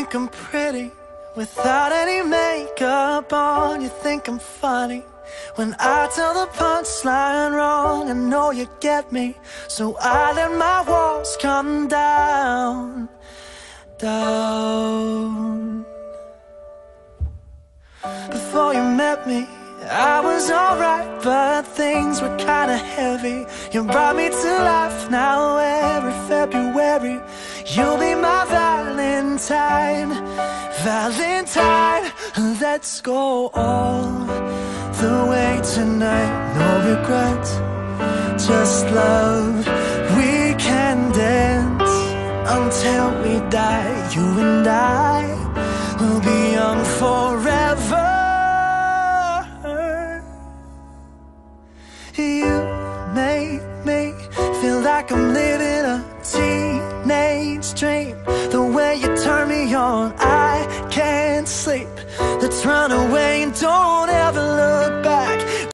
think I'm pretty without any makeup on. You think I'm funny when I tell the punchline wrong. I know you get me, so I let my walls come down, down. Before you met me, I was alright, but things were kinda heavy. You brought me to life. Now every February you'll be my Valentine, Valentine. Let's go all the way tonight. No regrets, just love. We can dance until we die. You and I will be young forever. You make me feel like I'm living a teenage dream. The way you turn me on, I can't sleep. Let's run away and don't ever look back.